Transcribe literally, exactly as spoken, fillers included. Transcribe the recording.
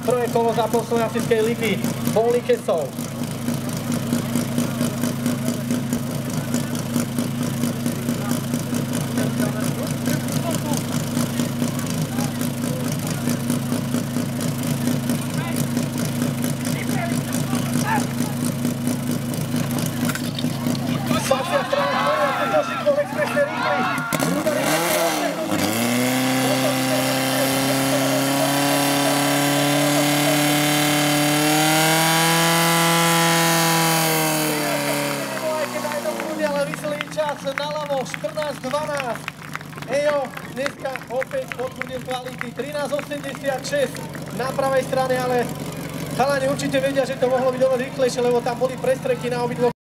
Prvé kolo zápasovej africkej ligy Voľný Kesov. Spacia strana spoja, tu došikol expresne rýchly. Rudari ale vyslý čas naľavo štrnásť dvanásť. Ejo dneska opäť potvrdil kvality trinásť osemdesiatšesť na pravej strane, ale chalani určite vedia, že to mohlo byť oveľa rýchlejšie, lebo tam boli prestreky na obidvoch.